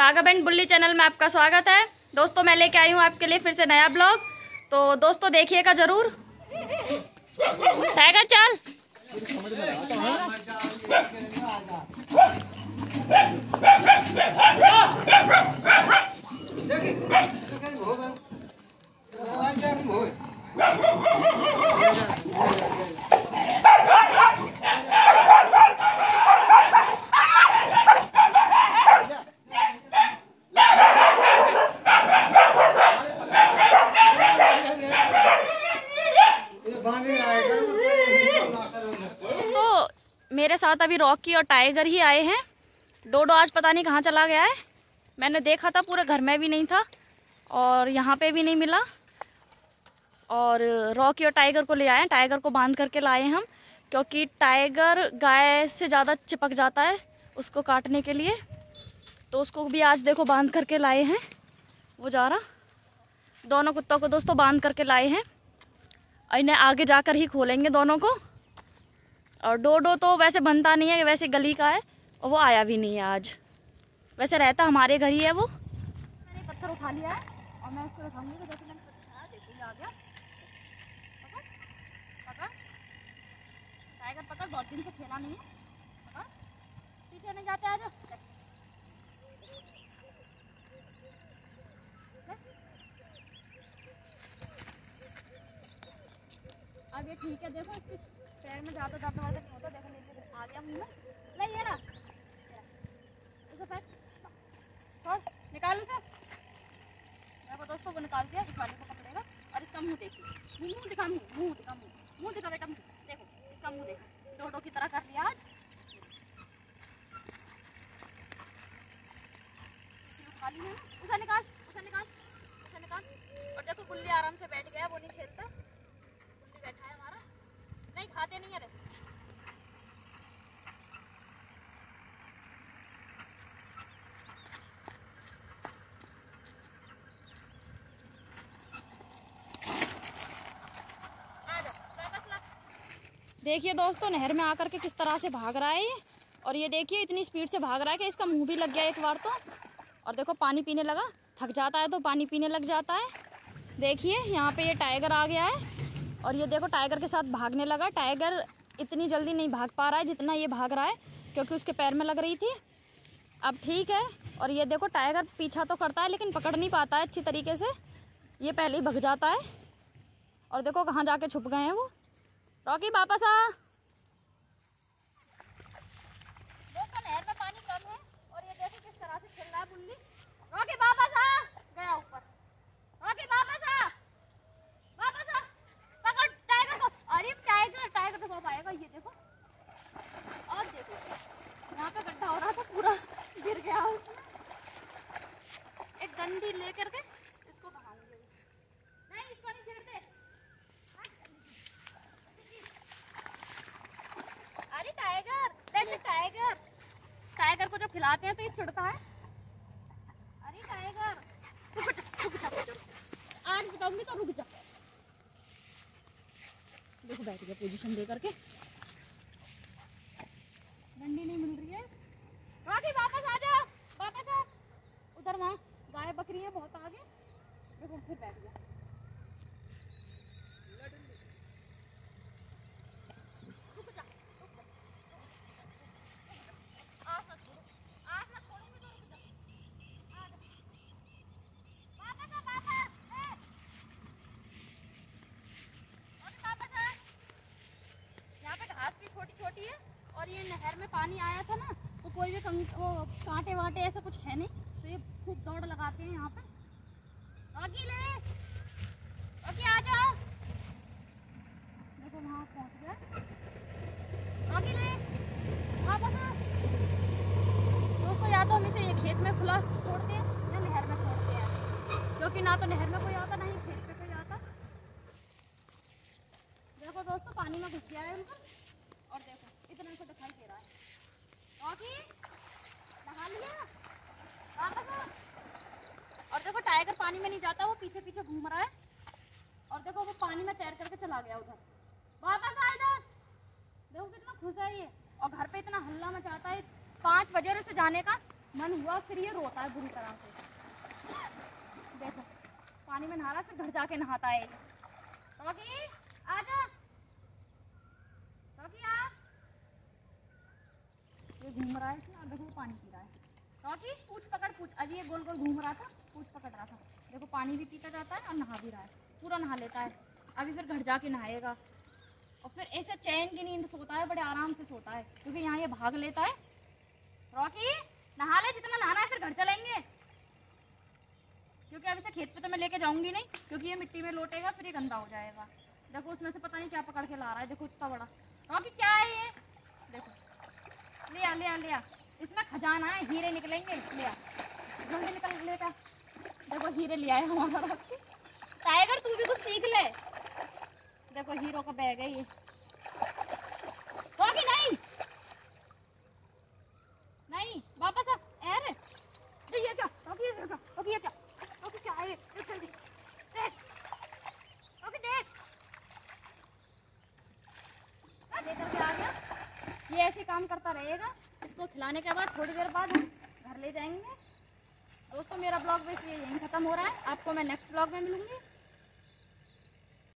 कागाबेन बुल्ली channel में आपका स्वागत है। दोस्तों मैं लेके आई हूँ आपके लिए फिर से नया ब्लॉग। तो दोस्तों देखिएगा जरूर। टाइगर चल। तो मेरे साथ अभी रॉकी और टाइगर ही आए हैं। डोडो आज पता नहीं कहाँ चला गया है। मैंने देखा था पूरे घर में भी नहीं था और यहाँ पे भी नहीं मिला। और रॉकी और टाइगर को ले आए हैं। टाइगर को बांध करके लाए हम, क्योंकि टाइगर गाय से ज़्यादा चिपक जाता है उसको काटने के लिए। तो उसको भी आज देखो बांध करके लाए हैं। वो जा रहा। दोनों कुत्तों को दोस्तों बांध करके लाए हैं। इन्हें आगे जाकर ही खोलेंगे दोनों को। और डोडो तो वैसे बनता नहीं है, वैसे गली का है और वो आया भी नहीं है आज। वैसे रहता हमारे घर ही है वो। मैंने पत्थर उठा लिया है और मैं उसको दिखाऊंगी। तो जैसे मैंने पत्थर उठाया देखिए आ गया। पकड़ पकड़ टाइगर पकड़, बहुत दिन से खेला नहीं है। पकड़, पीछे नहीं जाते। आ जाओ। अब ये ठीक है। देखो इसके पैर में जाता जाता वैसे नहीं होता। देखो नीचे आ गया मुँह में। ले ये ना उसे पैर छोड़, निकाल उसे। देखो दोस्तों वो निकाल दिया। इस वाले को पकड़ेगा और इसका मुंह देखिए। मुंह दिखा, मुंह दिखा, मुंह दिखा बेटा। देखो इसका मुंह देखो, डोडो की तरह कर लिया आज। उठा लिया ना, उसे निकाल, उसे निकाल, उसे निकाल। और देखो बुल्ली आराम से बैठ गया। वो नहीं खेलता। बुल्ली बैठा है हमारा। नहीं खाते नहीं है रे। देखिए दोस्तों नहर में आकर के किस तरह से भाग रहा है ये। और ये देखिए इतनी स्पीड से भाग रहा है कि इसका मुंह भी लग गया एक बार तो। और देखो पानी पीने लगा। थक जाता है तो पानी पीने लग जाता है। देखिए यहाँ पे ये टाइगर आ गया है और ये देखो टाइगर के साथ भागने लगा। टाइगर इतनी जल्दी नहीं भाग पा रहा है जितना ये भाग रहा है, क्योंकि उसके पैर में लग रही थी। अब ठीक है। और ये देखो टाइगर पीछा तो करता है लेकिन पकड़ नहीं पाता है अच्छी तरीके से। ये पहले ही भग जाता है। और देखो कहाँ जाके छुप गए हैं वो। रॉकी वापस आ। दोस्तों नहर में पानी कम है और ये देखो किस तरह से खेल रहा है बुल्ली। रॉकी वापस आ। गया ऊपर। रॉकी वापस आ, वापस आ। पकड़ टाइगर को। अरे टाइगर, टाइगर तो कब आएगा ये देखो। और देखो यहाँ पे गड्ढा हो रहा था, पूरा गिर गया उसमें। एक डंडी लेकर के इसको बहाएंगे। नहीं इसको नहीं छेड़ते। अरे टाइगर देख, टाइगर, टाइगर को जब खिलाते हैं तो ये चिढ़ता है। अरे टाइगर रुक जा, रुक जा, रुक जा। आज बताऊंगी तो रुक जा। देखो बैठ गया पोजीशन दे करके। डंडी नहीं मिल रही है। रॉकी वापस आ जा, वापस आ। उधर वहाँ गाय बकरी है बहुत आगे। देखो फिर बैठ गया। छोटी है और ये नहर में पानी आया था ना, तो कोई भी वो कांटे वाटे ऐसा कुछ है नहीं, तो ये खूब दौड़ लगाते हैं यहाँ पे। रॉकी ले, रॉकी आ जाओ। देखो वहाँ पहुँच गया। रॉकी ले, वापस आ। दोस्तों या तो हम इसे ये खेत में खुला छोड़ते हैं या नहर में छोड़ते हैं, क्योंकि ना तो नहर में कोई आता ना ही खेत पे कोई आता। देखो दोस्तों पानी में घुस गया है उनका। और देखो इतना सा दिखाई दे रहा है। रॉकी नहा लिया, वापस आ। और देखो टाइगर पानी में नहीं जाता, वो पीछे पीछे घूम रहा है। और देखो वो पानी में तैर करके चला गया उधर। वापस आ इधर। देखो कितना खुश है ये। और घर पे इतना हल्ला मचाता है। 5 बजे से जाने का मन हुआ फिर ये रोता है बुरी तरह से। देखो पानी में नहा रहा, फिर घर जाके नहाता है। रॉकी आजा, रॉकी आ। ये घूम रहा है इसमें, देखो पानी पी रहा है। रॉकी पूछ पकड़ पूछ, अभी ये गोल गोल घूम रहा था, पूछ पकड़ रहा था। देखो पानी भी पीता जाता है और नहा भी रहा है, पूरा नहा लेता है। अभी फिर घर जाके नहाएगा और फिर ऐसे चैन की नींद सोता है, बड़े आराम से सोता है, क्योंकि यहाँ ये भाग लेता है। रॉकी नहा ले जितना नहाना है, फिर घर चलेंगे, क्योंकि अब इसे खेत पे तो मैं लेके जाऊंगी नहीं, क्योंकि ये मिट्टी में लोटेगा, फिर ये गंदा हो जाएगा। देखो उसमें से पता नहीं क्या पकड़ के ला रहा है, देखो इतना बड़ा। रॉकी क्या है ये, देखो ले आ ले आ ले आ, इसमें खजाना है, हीरे निकलेंगे, ले आ जल्दी निकल लेता। देखो हीरे ले आया हमारा रॉकी। टाइगर तू भी कुछ सीख ले, देखो हीरो का बैग है ये। रॉकी नहीं नहीं वापस आ, अरे ये क्या रॉकी, ये क्या रॉकी, ये क्या रॉकी, क्या है ये, देख जल्दी देख रॉकी, देख लेकर के आ गया। ये ऐसे काम करता रहेगा, इसको खिलाने के बाद थोड़ी देर बाद हम घर ले जाएंगे। दोस्तों मेरा ब्लॉग बस ये यहीं ख़त्म हो रहा है, आपको मैं नेक्स्ट ब्लॉग में मिलूंगी।